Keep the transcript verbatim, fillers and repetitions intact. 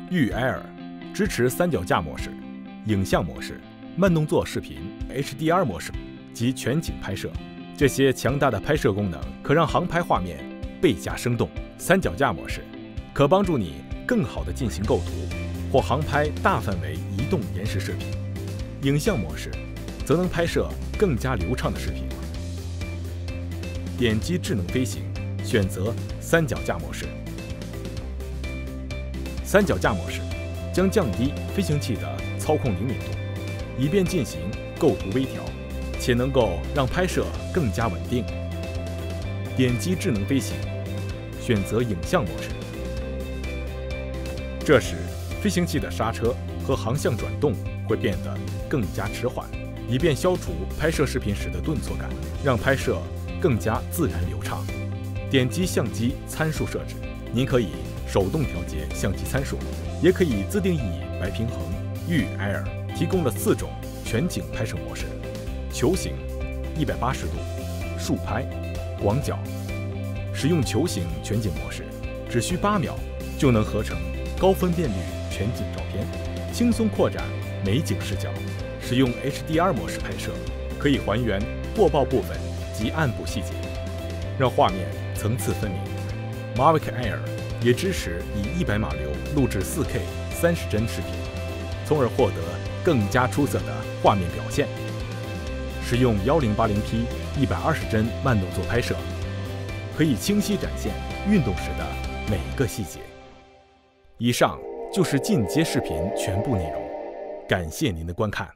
玉 Air 支持三脚架模式、影像模式、慢动作视频、H D R 模式及全景拍摄。这些强大的拍摄功能可让航拍画面倍加生动。三脚架模式可帮助你更好地进行构图或航拍大范围移动延时视频。影像模式则能拍摄更加流畅的视频。点击智能飞行，选择三脚架模式。三脚架模式将降低飞行器的操控灵敏度，以便进行构图微调，且能够让拍摄更加稳定。点击智能飞行，选择影像模式。这时，飞行器的刹车和航向转动会变得更加迟缓，以便消除拍摄视频时的顿挫感，让拍摄更加自然流畅。点击相机参数设置，您可以手动调节相机参数，也可以自定义白平衡。玉 Air 提供了四种全景拍摄模式：球形、一百八十度、竖拍、广角。使用球形全景模式，只需八秒就能合成高分辨率全景照片，轻松扩展美景视角。使用 H D R 模式拍摄，可以还原过曝部分及暗部细节，让画面层次分明。Mavic Air 也支持以一百码流录制 四K 三十帧视频，从而获得更加出色的画面表现。使用 一零八零 P 一百二十帧慢动作拍摄，可以清晰展现运动时的每一个细节。以上就是进阶视频全部内容，感谢您的观看。